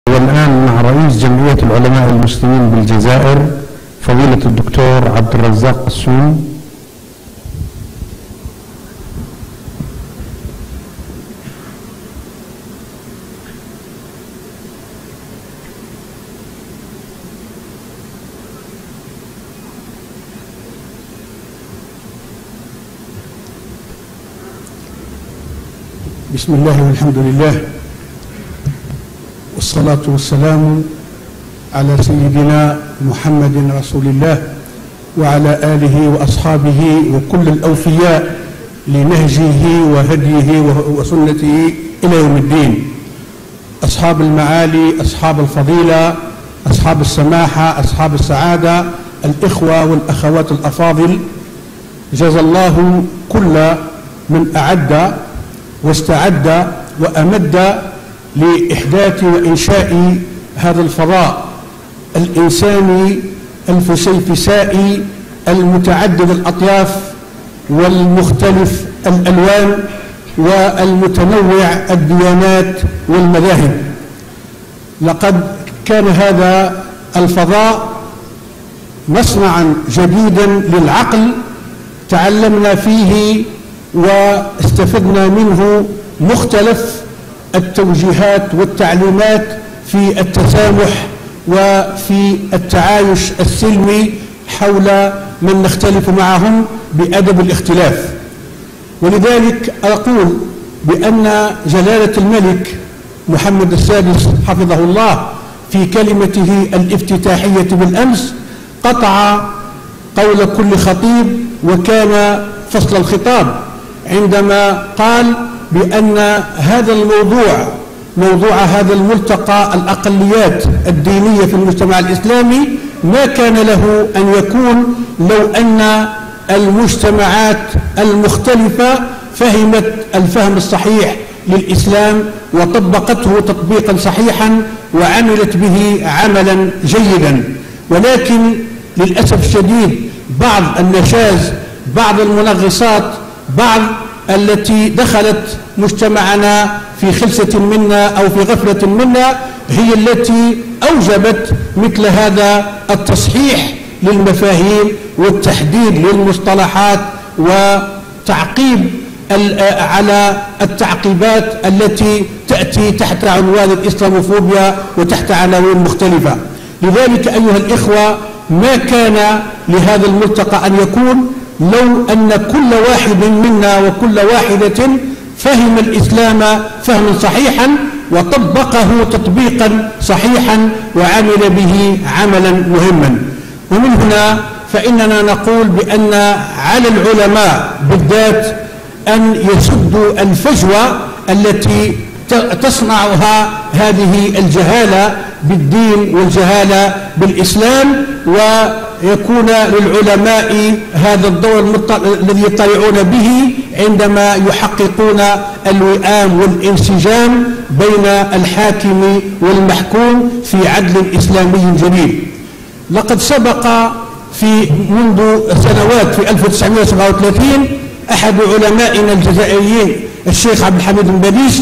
والآن مع رئيس جمعية العلماء المسلمين بالجزائر فضيلة الدكتور عبد الرزاق قسوم. بسم الله والحمد لله والصلاة والسلام على سيدنا محمد رسول الله وعلى آله وأصحابه وكل الأوفياء لنهجه وهديه وسنته إلى يوم الدين. أصحاب المعالي، أصحاب الفضيلة، أصحاب السماحة، أصحاب السعادة، الإخوة والأخوات الأفاضل، جزا الله كل من أعد واستعد وأمد لإحداث وإنشاء هذا الفضاء الإنساني الفسيفسائي المتعدد الأطياف والمختلف الألوان والمتنوع الديانات والمذاهب. لقد كان هذا الفضاء مصنعا جديدا للعقل تعلمنا فيه واستفدنا منه مختلف التوجيهات والتعليمات في التسامح وفي التعايش السلمي حول من نختلف معهم بأدب الاختلاف. ولذلك أقول بأن جلالة الملك محمد السادس حفظه الله في كلمته الافتتاحية بالأمس قطع قول كل خطيب وكان فصل الخطاب عندما قال بأن هذا الموضوع، موضوع هذا الملتقى الأقليات الدينية في المجتمع الإسلامي، ما كان له أن يكون لو أن المجتمعات المختلفة فهمت الفهم الصحيح للإسلام وطبقته تطبيقا صحيحا وعملت به عملا جيدا. ولكن للأسف الشديد بعض النشاز، بعض المنغصات، بعض التي دخلت مجتمعنا في خلسة منا أو في غفلة منا هي التي أوجبت مثل هذا التصحيح للمفاهيم والتحديد للمصطلحات وتعقيب على التعقيبات التي تأتي تحت عنوان الإسلاموفوبيا وتحت عناوين مختلفة. لذلك أيها الإخوة ما كان لهذا الملتقى أن يكون لو أن كل واحد منا وكل واحدة فهم الإسلام فهما صحيحا وطبقه تطبيقا صحيحا وعمل به عملا مهما. ومن هنا فإننا نقول بأن على العلماء بالذات أن يسدوا الفجوة التي تصنعها هذه الجهالة بالدين والجهالة بالإسلام، ويكون للعلماء هذا الدور الذي يطلعون به عندما يحققون الوئام والانسجام بين الحاكم والمحكوم في عدل إسلامي جديد. لقد سبق في منذ سنوات في 1937 أحد علمائنا الجزائريين الشيخ عبد الحميد بن باديس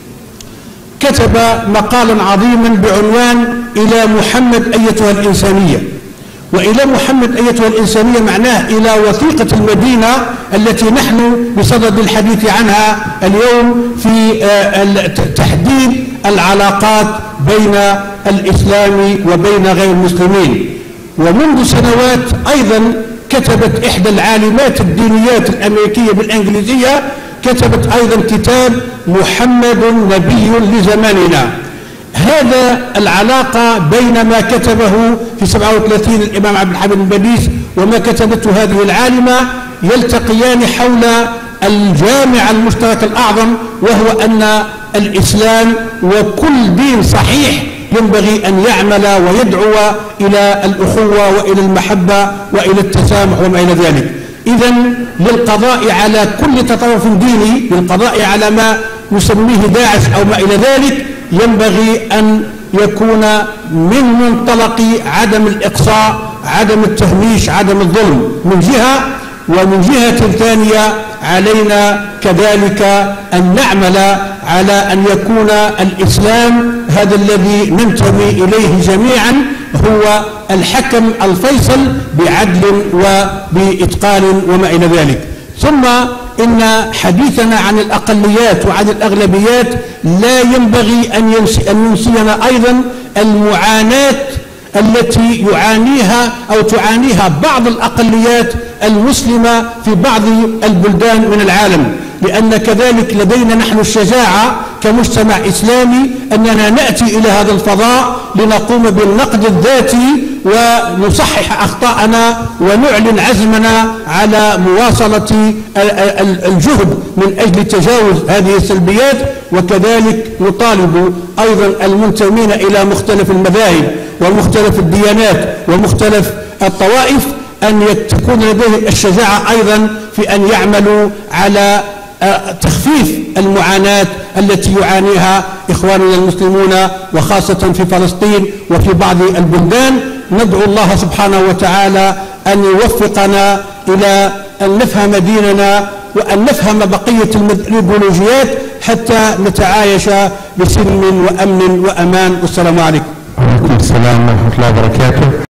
كتب مقالا عظيما بعنوان إلى محمد أيتها الإنسانية. وإلى محمد أيتها الإنسانية معناه إلى وثيقة المدينة التي نحن بصدد الحديث عنها اليوم في تحديد العلاقات بين الإسلام وبين غير المسلمين. ومنذ سنوات أيضا كتبت إحدى العالمات الدينيات الأمريكية بالإنجليزية كتبت أيضا كتاب محمد نبي لزماننا. هذا العلاقة بين ما كتبه في 37 الإمام عبد الحميد بن باديس وما كتبته هذه العالمة يلتقيان حول الجامع المشترك الأعظم، وهو أن الإسلام وكل دين صحيح ينبغي أن يعمل ويدعو إلى الأخوة وإلى المحبة وإلى التسامح وما إلى ذلك. إذن للقضاء على كل تطرف ديني، للقضاء على ما نسميه داعش أو ما إلى ذلك، ينبغي أن يكون من منطلق عدم الإقصاء، عدم التهميش، عدم الظلم من جهة، ومن جهة ثانية علينا كذلك أن نعمل على أن يكون الإسلام هذا الذي ننتمي إليه جميعا هو الحكم الفيصل بعدل وبإتقان وما إلى ذلك. ثم إن حديثنا عن الأقليات وعن الأغلبيات لا ينبغي أن ينسينا أيضا المعاناة التي يعانيها أو تعانيها بعض الأقليات المسلمة في بعض البلدان من العالم، لأن كذلك لدينا نحن الشجاعة كمجتمع إسلامي أننا نأتي إلى هذا الفضاء لنقوم بالنقد الذاتي ونصحح أخطاءنا ونعلن عزمنا على مواصلة الجهد من أجل تجاوز هذه السلبيات. وكذلك نطالب أيضا المنتمين إلى مختلف المذاهب ومختلف الديانات ومختلف الطوائف أن تكون لديهم الشجاعة أيضا في أن يعملوا على تخفيف المعاناة التي يعانيها إخواننا المسلمون وخاصة في فلسطين وفي بعض البلدان. ندعو الله سبحانه وتعالى أن يوفقنا إلى أن نفهم ديننا وأن نفهم بقية الإيديولوجيات حتى نتعايش بسلم وأمن وأمان. والسلام عليكم. وعليكم السلام ورحمة الله وبركاته.